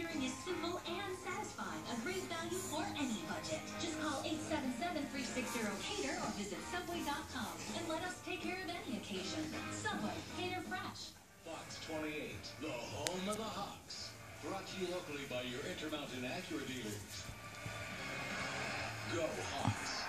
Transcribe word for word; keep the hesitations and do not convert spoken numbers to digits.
catering is simple and satisfying. A great value for any budget. Just call eight seven seven, three six zero, cater or visit subway dot com and let us take care of any occasion. Subway, cater fresh. Fox twenty-eight, the home of the Hawks. Brought to you locally by your Intermountain Acura dealers. Go Hawks.